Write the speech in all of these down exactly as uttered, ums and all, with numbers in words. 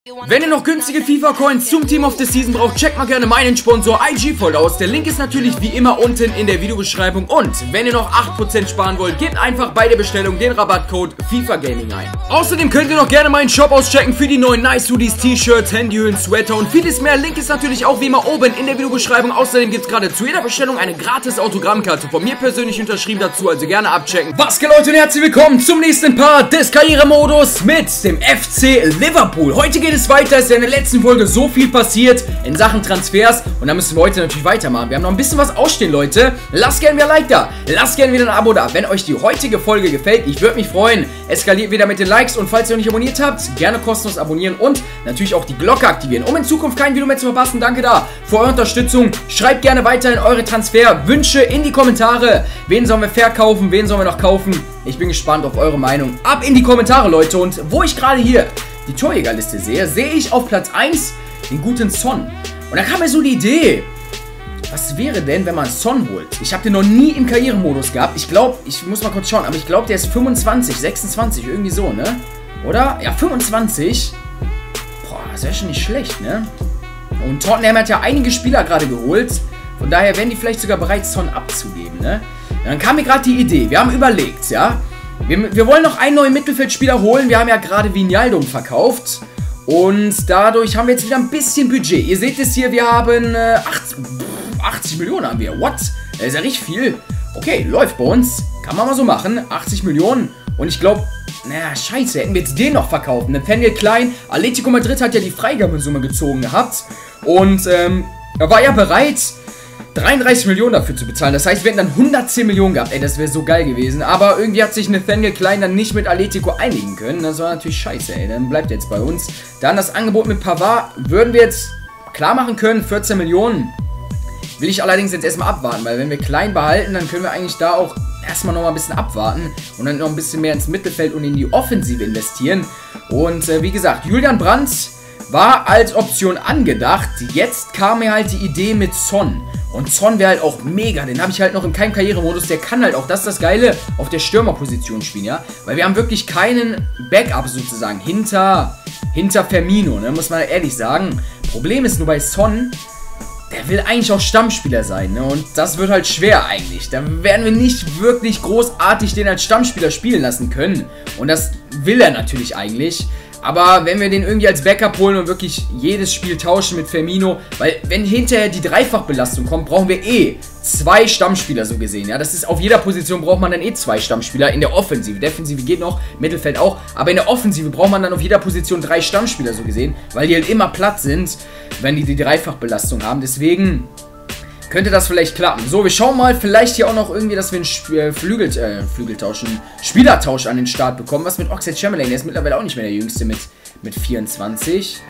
Wenn ihr noch günstige FIFA-Coins zum Team of the Season braucht, checkt mal gerne meinen Sponsor I G voll aus. Der Link ist natürlich wie immer unten in der Videobeschreibung. Und wenn ihr noch acht Prozent sparen wollt, gebt einfach bei der Bestellung den Rabattcode FIFAGaming ein. Außerdem könnt ihr noch gerne meinen Shop auschecken für die neuen Nice Hoodies, T-Shirts, Handyhüllen, Sweater und vieles mehr. Link ist natürlich auch wie immer oben in der Videobeschreibung. Außerdem gibt es gerade zu jeder Bestellung eine gratis Autogrammkarte von mir persönlich unterschrieben dazu, also gerne abchecken. Was geht, Leute, und herzlich willkommen zum nächsten Part des Karrieremodus mit dem F C Liverpool. Heute geht es weiter, ist ja in der letzten Folge so viel passiert in Sachen Transfers und da müssen wir heute natürlich weitermachen. Wir haben noch ein bisschen was ausstehen, Leute. Lasst gerne wieder ein Like da, lasst gerne wieder ein Abo da, wenn euch die heutige Folge gefällt. Ich würde mich freuen. Eskaliert wieder mit den Likes und falls ihr noch nicht abonniert habt, gerne kostenlos abonnieren und natürlich auch die Glocke aktivieren, um in Zukunft kein Video mehr zu verpassen. Danke da für eure Unterstützung. Schreibt gerne weiterhin eure Transferwünsche in die Kommentare. Wen sollen wir verkaufen, wen sollen wir noch kaufen? Ich bin gespannt auf eure Meinung. Ab in die Kommentare, Leute. Und wo ich gerade hier die Torjägerliste sehe, sehe ich auf Platz eins den guten Son. Und da kam mir so die Idee, was wäre denn, wenn man Son holt? Ich habe den noch nie im Karrieremodus gehabt. Ich glaube, ich muss mal kurz schauen, aber ich glaube, der ist fünfundzwanzig, sechsundzwanzig, irgendwie so, ne? Oder? Ja, fünfundzwanzig. Boah, das wäre schon nicht schlecht, ne? Und Tottenham hat ja einige Spieler gerade geholt. Von daher wären die vielleicht sogar bereit, Son abzugeben, ne? Und dann kam mir gerade die Idee. Wir haben überlegt, ja? Wir, wir wollen noch einen neuen Mittelfeldspieler holen. Wir haben ja gerade Wijnaldum verkauft. Und dadurch haben wir jetzt wieder ein bisschen Budget. Ihr seht es hier, wir haben äh, achtzig Millionen haben wir. What? Das ist ja richtig viel. Okay, läuft bei uns. Kann man mal so machen. achtzig Millionen. Und ich glaube, naja, scheiße, hätten wir jetzt den noch verkauft. Nathaniel Klein, Atletico Madrid hat ja die Freigabesumme gezogen gehabt. Und ähm, er war ja bereit, dreiunddreißig Millionen dafür zu bezahlen. Das heißt, wir hätten dann hundertzehn Millionen gehabt. Ey, das wäre so geil gewesen. Aber irgendwie hat sich Nathaniel Klein dann nicht mit Atletico einigen können. Das war natürlich scheiße, ey. Dann bleibt er jetzt bei uns. Dann das Angebot mit Pavard würden wir jetzt klar machen können. vierzehn Millionen. Will ich allerdings jetzt erstmal abwarten. Weil wenn wir Klein behalten, dann können wir eigentlich da auch erstmal noch mal ein bisschen abwarten. Und dann noch ein bisschen mehr ins Mittelfeld und in die Offensive investieren. Und äh, wie gesagt, Julian Brandt war als Option angedacht. Jetzt kam mir halt die Idee mit Son. Und Son wäre halt auch mega, den habe ich halt noch in keinem Karrieremodus, der kann halt auch, das ist das Geile, auf der Stürmerposition spielen, ja. Weil wir haben wirklich keinen Backup sozusagen hinter, hinter Firmino, ne, muss man ehrlich sagen. Problem ist nur bei Son, der will eigentlich auch Stammspieler sein, ne, und das wird halt schwer eigentlich. Da werden wir nicht wirklich großartig den als Stammspieler spielen lassen können. Und das will er natürlich eigentlich. Aber wenn wir den irgendwie als Backup holen und wirklich jedes Spiel tauschen mit Firmino, weil wenn hinterher die Dreifachbelastung kommt, brauchen wir eh zwei Stammspieler so gesehen. Ja, das ist auf jeder Position braucht man dann eh zwei Stammspieler in der Offensive. Defensive geht noch, Mittelfeld auch, aber in der Offensive braucht man dann auf jeder Position drei Stammspieler so gesehen, weil die halt immer platt sind, wenn die die Dreifachbelastung haben. Deswegen könnte das vielleicht klappen. So, wir schauen mal, vielleicht hier auch noch irgendwie, dass wir einen Sp äh, Flügel, äh, Flügeltausch, einen Spielertausch an den Start bekommen. Was mit Oxlade-Chamberlain? Der ist mittlerweile auch nicht mehr der Jüngste mit, mit vierundzwanzig.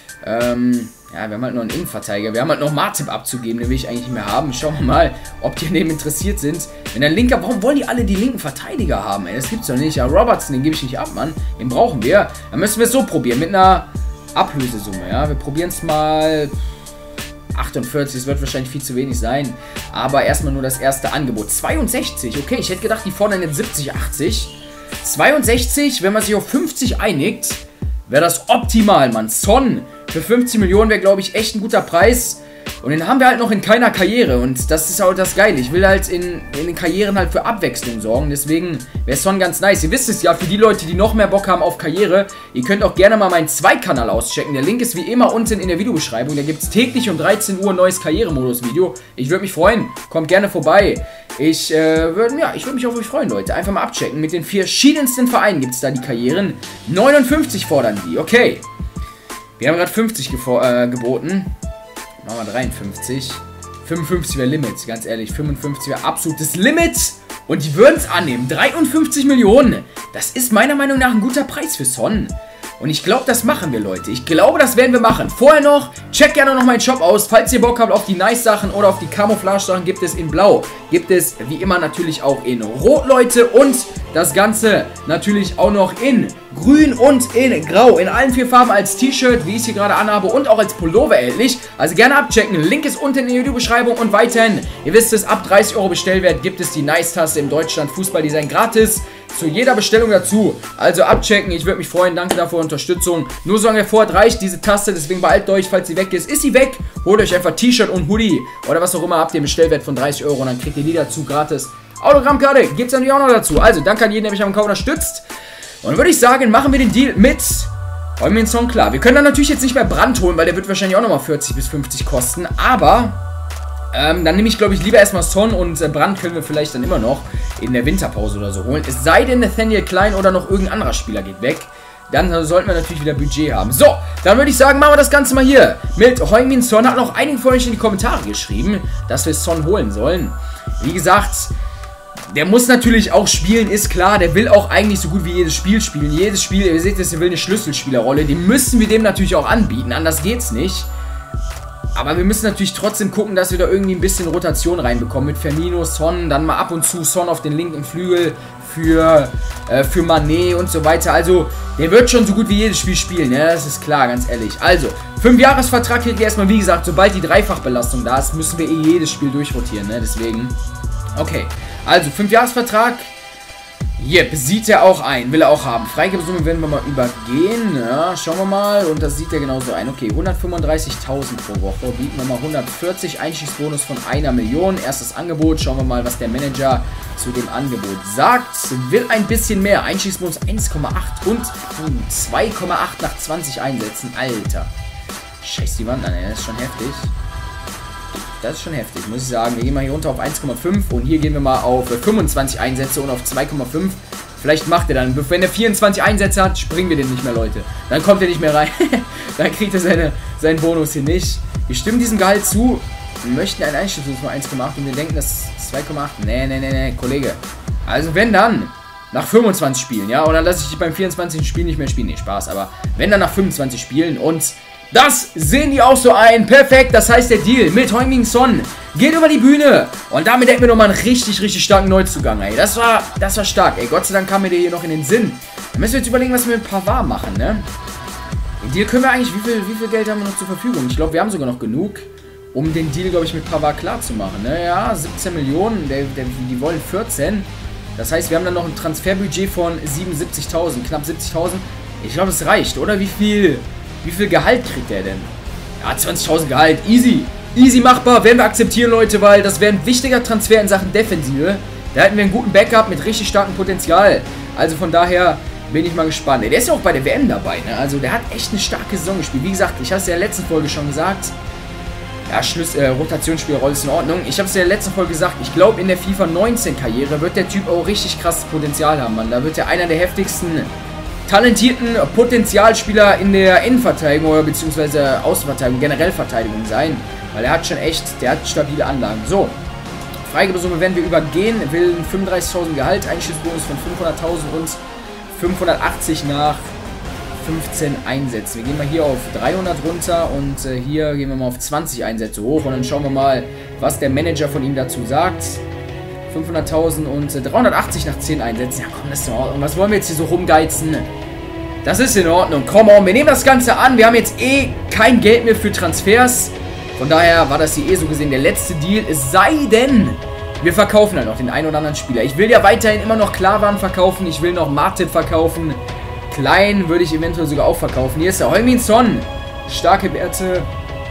Ähm, ja, wir haben halt noch einen Innenverteidiger. Wir haben halt noch Martip abzugeben, den will ich eigentlich nicht mehr haben. Schauen wir mal, ob die an dem interessiert sind. Wenn ein Linker, warum wollen die alle die linken Verteidiger haben, ey? Das gibt's doch nicht. Ja, Robertson, den gebe ich nicht ab, Mann. Den brauchen wir. Dann müssen wir es so probieren, mit einer Ablösesumme, ja. Wir probieren es mal achtundvierzig, das wird wahrscheinlich viel zu wenig sein. Aber erstmal nur das erste Angebot. zweiundsechzig, okay, ich hätte gedacht, die fordern jetzt siebzig, achtzig. zweiundsechzig, wenn man sich auf fünfzig einigt, wäre das optimal, Mann. Son für fünfzig Millionen wäre, glaube ich, echt ein guter Preis. Und den haben wir halt noch in keiner Karriere. Und das ist auch das Geile. Ich will halt in, in den Karrieren halt für Abwechslung sorgen. Deswegen wäre Son ganz nice. Ihr wisst es ja, für die Leute, die noch mehr Bock haben auf Karriere, ihr könnt auch gerne mal meinen Zweitkanal auschecken. Der Link ist wie immer unten in der Videobeschreibung. Da gibt es täglich um dreizehn Uhr ein neues Karrieremodus-Video. Ich würde mich freuen. Kommt gerne vorbei. Ich äh, würde ja, ich würd mich auf euch freuen, Leute. Einfach mal abchecken. Mit den verschiedensten Vereinen gibt es da die Karrieren. neunundfünfzig fordern die. Okay. Wir haben gerade fünfzig äh, geboten. Machen wir dreiundfünfzig. fünfundfünfzig wäre Limit, ganz ehrlich. fünfundfünfzig wäre absolutes Limit. Und die würden es annehmen. dreiundfünfzig Millionen. Das ist meiner Meinung nach ein guter Preis für Son. Und ich glaube, das machen wir, Leute. Ich glaube, das werden wir machen. Vorher noch, checkt gerne noch meinen Shop aus. Falls ihr Bock habt auf die Nice-Sachen oder auf die Camouflage-Sachen, gibt es in Blau. Gibt es, wie immer, natürlich auch in Rot, Leute. Und das Ganze natürlich auch noch in Grün und in Grau. In allen vier Farben als T-Shirt, wie ich es hier gerade anhabe, und auch als Pullover erhältlich. Also gerne abchecken. Link ist unten in der Videobeschreibung. Und weiterhin, ihr wisst es, ab dreißig Euro Bestellwert gibt es die Nice-Tasse im Deutschland Fußballdesign gratis. zu jeder Bestellung dazu. Also abchecken, ich würde mich freuen. Danke dafür, Unterstützung. Nur solange der Vorrat reicht, diese Taste, deswegen beeilt euch, falls sie weg ist. Ist sie weg, holt euch einfach T-Shirt und Hoodie oder was auch immer, habt ihr einen Bestellwert von dreißig Euro und dann kriegt ihr die dazu gratis. Autogrammkarte gibt es natürlich auch noch dazu. Also danke an jeden, der mich am Kauf unterstützt. Und dann würde ich sagen, machen wir den Deal mit Heung-min Son klar. Wir können dann natürlich jetzt nicht mehr Brand holen, weil der wird wahrscheinlich auch nochmal vierzig bis fünfzig kosten. Aber ähm, dann nehme ich, glaube ich, lieber erstmal Son und äh, Brand können wir vielleicht dann immer noch in der Winterpause oder so holen. Es sei denn, Nathaniel Klein oder noch irgendein anderer Spieler geht weg. Dann äh, sollten wir natürlich wieder Budget haben. So, dann würde ich sagen, machen wir das Ganze mal hier mit Heung-min Son. Hat noch einige von euch in die Kommentare geschrieben, dass wir Son holen sollen. Wie gesagt, der muss natürlich auch spielen, ist klar. Der will auch eigentlich so gut wie jedes Spiel spielen. Jedes Spiel, ihr seht es, der will eine Schlüsselspielerrolle. Die müssen wir dem natürlich auch anbieten, anders geht's nicht. Aber wir müssen natürlich trotzdem gucken, dass wir da irgendwie ein bisschen Rotation reinbekommen. Mit Firmino, Son, dann mal ab und zu Son auf den linken Flügel für, äh, für Mané und so weiter. Also, der wird schon so gut wie jedes Spiel spielen, ne? Das ist klar, ganz ehrlich. Also, fünf Jahresvertrag kriegt ihr erstmal, wie gesagt, sobald die Dreifachbelastung da ist, müssen wir eh jedes Spiel durchrotieren, ne? Deswegen, okay. Also, fünf Jahresvertrag. Yep, sieht er auch ein. Will er auch haben. Freigabesumme werden wir mal übergehen. Ja, schauen wir mal. Und das sieht er genauso ein. Okay, hundertfünfunddreißigtausend pro Woche. Bieten wir mal hundertvierzig. Einstiegsbonus von einer Million. Erstes Angebot. Schauen wir mal, was der Manager zu dem Angebot sagt. Will ein bisschen mehr. Einstiegsbonus eins Komma acht und zwei Komma acht nach zwanzig Einsätzen. Alter. Scheiß die Wand an, ey. Das ist schon heftig. Das ist schon heftig, muss ich sagen. Wir gehen mal hier runter auf eins Komma fünf und hier gehen wir mal auf fünfundzwanzig Einsätze und auf zwei Komma fünf. Vielleicht macht er dann, wenn er vierundzwanzig Einsätze hat, springen wir den nicht mehr, Leute. Dann kommt er nicht mehr rein. Dann kriegt er seine, seinen Bonus hier nicht. Wir stimmen diesem Gehalt zu. Wir möchten einen Einstiegsbonus von eins Komma acht und wir denken, das ist zwei Komma acht. Nee, nee, nee, nee, Kollege. Also wenn dann, nach fünfundzwanzig Spielen, ja, und dann lasse ich dich beim vierundzwanzigsten Spiel nicht mehr spielen. Nee, Spaß, aber wenn dann nach fünfundzwanzig Spielen und das sehen die auch so ein. Perfekt, das heißt der Deal mit Heung-min Son geht über die Bühne. Und damit hätten wir nochmal einen richtig, richtig starken Neuzugang, ey. Das war, das war stark, ey. Gott sei Dank kam mir der hier noch in den Sinn. Dann müssen wir jetzt überlegen, was wir mit Pavard machen, ne? Den Deal können wir eigentlich, wie viel, wie viel Geld haben wir noch zur Verfügung? Ich glaube, wir haben sogar noch genug, um den Deal, glaube ich, mit Pavard klar zu machen, ne? Ja, siebzehn Millionen, der, der, die wollen vierzehn. Das heißt, wir haben dann noch ein Transferbudget von siebenundsiebzigtausend, knapp siebzigtausend. Ich glaube, das reicht, oder? Wie viel... Wie viel Gehalt kriegt der denn? Ja, zwanzigtausend Gehalt. Easy. Easy machbar. Werden wir akzeptieren, Leute, weil das wäre ein wichtiger Transfer in Sachen Defensive. Da hätten wir einen guten Backup mit richtig starkem Potenzial. Also von daher bin ich mal gespannt. Der ist ja auch bei der W M dabei, ne? Also der hat echt eine starke Saison gespielt. Wie gesagt, ich habe es ja in der letzten Folge schon gesagt. Ja, Schluss, äh, Rotationsspielerrolle ist in Ordnung. Ich habe es ja in der letzten Folge gesagt. Ich glaube, in der FIFA neunzehn Karriere wird der Typ auch richtig krasses Potenzial haben, Mann. Da wird er einer der heftigsten... talentierten Potenzialspieler in der Innenverteidigung oder beziehungsweise Außenverteidigung, generell Verteidigung sein. Weil er hat schon echt, der hat stabile Anlagen. So, Freigabesumme werden wir übergehen. Will fünfunddreißigtausend Gehalt, Einstiegsbonus von fünfhunderttausend und fünfhundertachtzig nach fünfzehn Einsätzen. Wir gehen mal hier auf dreihundert runter und äh, hier gehen wir mal auf zwanzig Einsätze hoch. Und dann schauen wir mal, was der Manager von ihm dazu sagt. fünfhunderttausend und äh, dreihundertachtzig nach zehn Einsätzen. Ja komm, das ist in Ordnung. Was wollen wir jetzt hier so rumgeizen? Das ist in Ordnung. Come on, wir nehmen das Ganze an. Wir haben jetzt eh kein Geld mehr für Transfers. Von daher war das hier eh so gesehen der letzte Deal. Es sei denn, wir verkaufen halt noch den einen oder anderen Spieler. Ich will ja weiterhin immer noch Klarwaren verkaufen. Ich will noch Martin verkaufen. Klein würde ich eventuell sogar auch verkaufen. Hier ist der Heung-min Son. Starke Werte.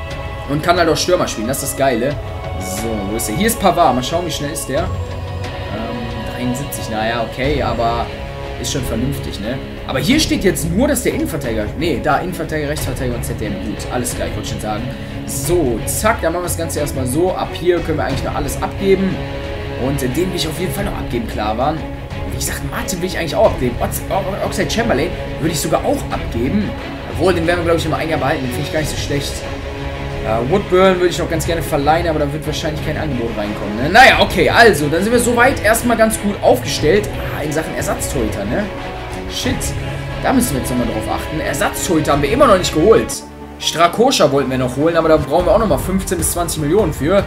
Und kann halt auch Stürmer spielen. Das ist das Geile. So, wo ist er? Hier ist Pavard. Mal schauen, wie schnell ist der. dreiundsiebzig, naja, okay, aber ist schon vernünftig, ne? Aber hier steht jetzt nur, dass der Innenverteidiger, ne, da Innenverteidiger, Rechtsverteidiger und Z D M, gut, alles gleich, wollte ich schon sagen. So, zack, dann machen wir das Ganze erstmal so, ab hier können wir eigentlich noch alles abgeben und den will ich auf jeden Fall noch abgeben, klar waren. Wie gesagt, Martin will ich eigentlich auch abgeben, Oxlade Chamberlain würde ich sogar auch abgeben, obwohl, den werden wir, glaube ich, noch mal ein Jahr behalten, den finde ich gar nicht so schlecht. Uh, Woodburn würde ich noch ganz gerne verleihen, aber da wird wahrscheinlich kein Angebot reinkommen, ne? Naja, okay, also, dann sind wir soweit erstmal ganz gut aufgestellt. Ah, in Sachen Ersatztorhüter, ne? Shit, da müssen wir jetzt nochmal drauf achten. Ersatztorhüter haben wir immer noch nicht geholt. Strakosha wollten wir noch holen, aber da brauchen wir auch nochmal fünfzehn bis zwanzig Millionen für.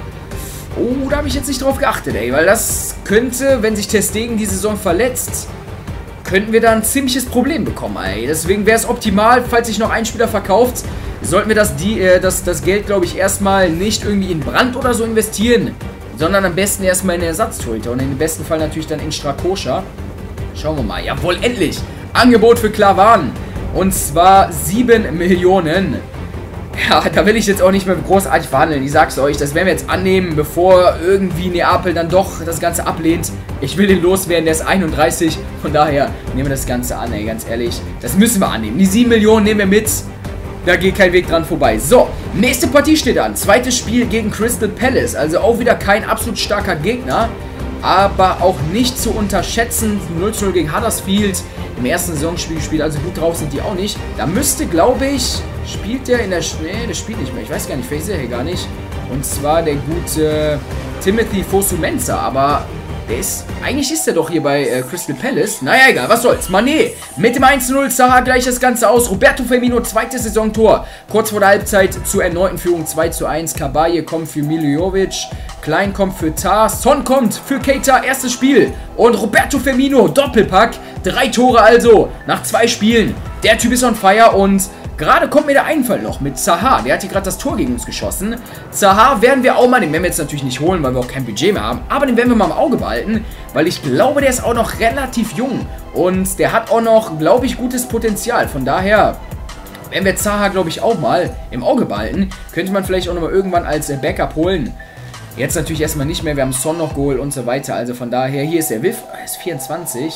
Oh, da habe ich jetzt nicht drauf geachtet, ey, weil das könnte, wenn sich Ter Stegen die Saison verletzt, könnten wir da ein ziemliches Problem bekommen, ey. Deswegen wäre es optimal, falls sich noch ein Spieler verkauft, sollten wir das, die, äh, das, das Geld, glaube ich, erstmal nicht irgendwie in Brand oder so investieren, sondern am besten erstmal in Ersatztorhüter und im besten Fall natürlich dann in Strakosha. Schauen wir mal. Jawohl, endlich. Angebot für Klavan. Und zwar sieben Millionen. Ja, da will ich jetzt auch nicht mehr großartig verhandeln. Ich sag's euch, das werden wir jetzt annehmen, bevor irgendwie Neapel dann doch das Ganze ablehnt. Ich will den loswerden, der ist einunddreißig. Von daher nehmen wir das Ganze an, ey, ganz ehrlich. Das müssen wir annehmen. Die sieben Millionen nehmen wir mit. Da geht kein Weg dran vorbei. So, nächste Partie steht an. Zweites Spiel gegen Crystal Palace. Also auch wieder kein absolut starker Gegner. Aber auch nicht zu unterschätzen. null zu null gegen Huddersfield. Im ersten Saisonspiel gespielt, also gut drauf sind die auch nicht. Da müsste, glaube ich, spielt der in der... Nee, der spielt nicht mehr. Ich weiß gar nicht, vielleicht ist er hier gar nicht. Und zwar der gute Timothy Fosu-Mensah. Aber der ist... Eigentlich ist er doch hier bei äh, Crystal Palace. Naja, egal, was soll's. Mané mit dem eins zu null. Zaha gleich das Ganze aus. Roberto Firmino, zweites Saisontor. Kurz vor der Halbzeit zur erneuten Führung zwei zu eins. Kabaye kommt für Miljovic. Klein kommt für Tar. Son kommt für Keita. Erstes Spiel. Und Roberto Firmino, Doppelpack. Drei Tore also nach zwei Spielen. Der Typ ist on fire und gerade kommt mir der Einfall noch mit Zaha. Der hat hier gerade das Tor gegen uns geschossen. Zaha werden wir auch mal, den werden wir jetzt natürlich nicht holen, weil wir auch kein Budget mehr haben. Aber den werden wir mal im Auge behalten, weil ich glaube, der ist auch noch relativ jung. Und der hat auch noch, glaube ich, gutes Potenzial. Von daher... Wenn wir Zaha, glaube ich, auch mal im Auge behalten, könnte man vielleicht auch nochmal irgendwann als äh, Backup holen. Jetzt natürlich erstmal nicht mehr, wir haben Son noch geholt und so weiter. Also von daher, hier ist der Wiff, er ist vierundzwanzig.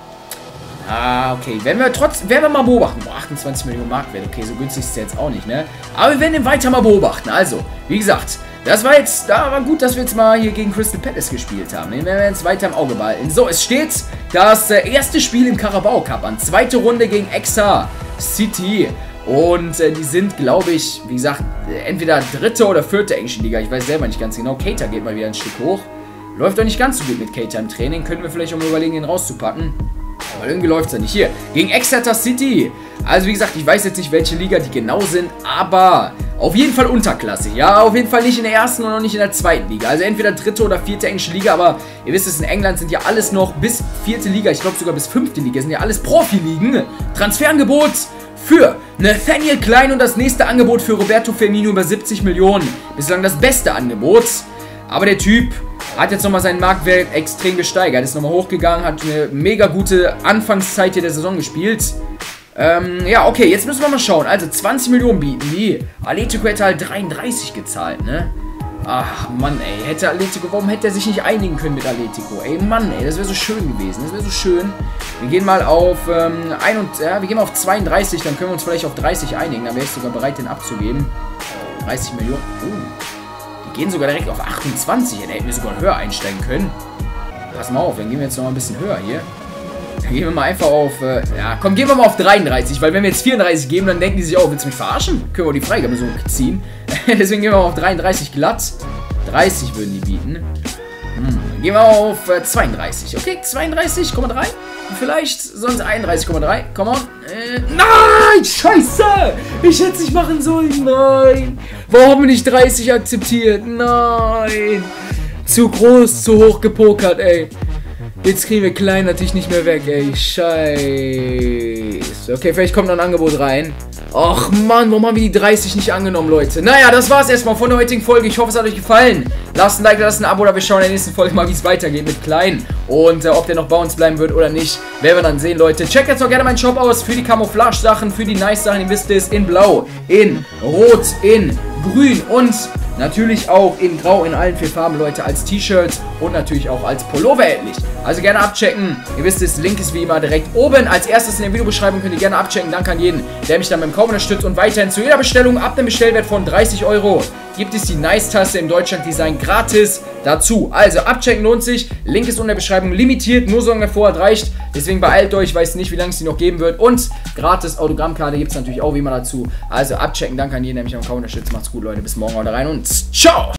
Ah, okay, werden wir trotzdem, werden wir mal beobachten. Boah, achtundzwanzig Millionen Marktwert, okay, so günstig ist der jetzt auch nicht, ne? Aber wir werden ihn weiter mal beobachten. Also, wie gesagt, das war jetzt, da war gut, dass wir jetzt mal hier gegen Crystal Palace gespielt haben. Den werden wir jetzt weiter im Auge behalten. So, es steht das äh, erste Spiel im Carabao Cup an. Zweite Runde gegen Exeter City. Und äh, die sind, glaube ich, wie gesagt, entweder dritte oder vierte englische Liga. Ich weiß selber nicht ganz genau. Keita geht mal wieder ein Stück hoch. Läuft doch nicht ganz so gut mit Keita im Training. Können wir vielleicht auch mal überlegen, ihn rauszupacken. Aber irgendwie läuft es ja nicht. Hier, gegen Exeter City. Also wie gesagt, ich weiß jetzt nicht, welche Liga die genau sind. Aber auf jeden Fall Unterklasse. Ja, auf jeden Fall nicht in der ersten und noch nicht in der zweiten Liga. Also entweder dritte oder vierte englische Liga. Aber ihr wisst es, in England sind ja alles noch bis vierte Liga. Ich glaube sogar bis fünfte Liga. Sind ja alles Profiligen. Transferangebot für Nathaniel Klein und das nächste Angebot für Roberto Firmino über siebzig Millionen. Bislang das beste Angebot. Aber der Typ hat jetzt nochmal seinen Marktwert extrem gesteigert. Ist nochmal hochgegangen, hat eine mega gute Anfangszeit hier der Saison gespielt. Ähm, ja, okay, jetzt müssen wir mal schauen. Also zwanzig Millionen bieten die. Atletico hätte halt dreiunddreißig gezahlt, ne? Ach, Mann, ey. Hätte Atletico, warum hätte er sich nicht einigen können mit Atletico? Ey, Mann, ey, das wäre so schön gewesen. Das wäre so schön. Wir gehen mal auf, ähm, ein und, ja, wir gehen mal auf zweiunddreißig, dann können wir uns vielleicht auf dreißig einigen. Dann wäre ich sogar bereit, den abzugeben. dreißig Millionen. Uh, die gehen sogar direkt auf achtundzwanzig. Ja, da hätten wir sogar höher einsteigen können. Pass mal auf, dann gehen wir jetzt noch mal ein bisschen höher hier. Dann gehen wir mal einfach auf, äh, ja, komm, gehen wir mal auf dreiunddreißig, weil wenn wir jetzt vierunddreißig geben, dann denken die sich, oh, willst du mich verarschen? Können wir die Freigabe so ziehen. Deswegen gehen wir mal auf dreiunddreißig glatt. dreißig würden die bieten. Hm, dann gehen wir auf äh, zweiunddreißig. Okay, zweiunddreißig Komma drei. Vielleicht sonst einunddreißig Komma drei. Come on. Äh, nein, scheiße. Ich hätte es nicht machen sollen. Nein. Warum nicht dreißig akzeptiert? Nein. Zu groß, zu hoch gepokert, ey. Jetzt kriegen wir Klein natürlich nicht mehr weg, ey. Scheiße. Okay, vielleicht kommt noch ein Angebot rein. Och Mann, warum haben wir die dreißig nicht angenommen, Leute? Naja, das war's erstmal von der heutigen Folge. Ich hoffe, es hat euch gefallen. Lasst ein Like, lasst ein Abo, oder wir schauen in der nächsten Folge mal, wie es weitergeht mit Klein. Und äh, ob der noch bei uns bleiben wird oder nicht, werden wir dann sehen, Leute. Checkt jetzt auch gerne meinen Shop aus für die Camouflage-Sachen, für die Nice-Sachen. Ihr wisst es, in Blau, in Rot, in Grün und natürlich auch in Grau, in allen vier Farben, Leute, als T-Shirt und natürlich auch als Pullover erhältlich. Also gerne abchecken. Ihr wisst es, Link ist wie immer direkt oben. Als erstes in der Videobeschreibung könnt ihr gerne abchecken. Danke an jeden, der mich dann beim Kauf unterstützt. Und weiterhin zu jeder Bestellung ab dem Bestellwert von dreißig Euro gibt es die Nice-Taste im Deutschland-Design gratis dazu. Also abchecken lohnt sich. Link ist unten in der Beschreibung, limitiert, nur so lange vorher reicht. Deswegen beeilt euch, ich weiß nicht, wie lange es die noch geben wird. Und gratis Autogrammkarte gibt es natürlich auch wie immer dazu. Also abchecken. Danke an jeden, der mich beim Kauf unterstützt. Macht's gut, Leute. Bis morgen. Haut rein und ciao!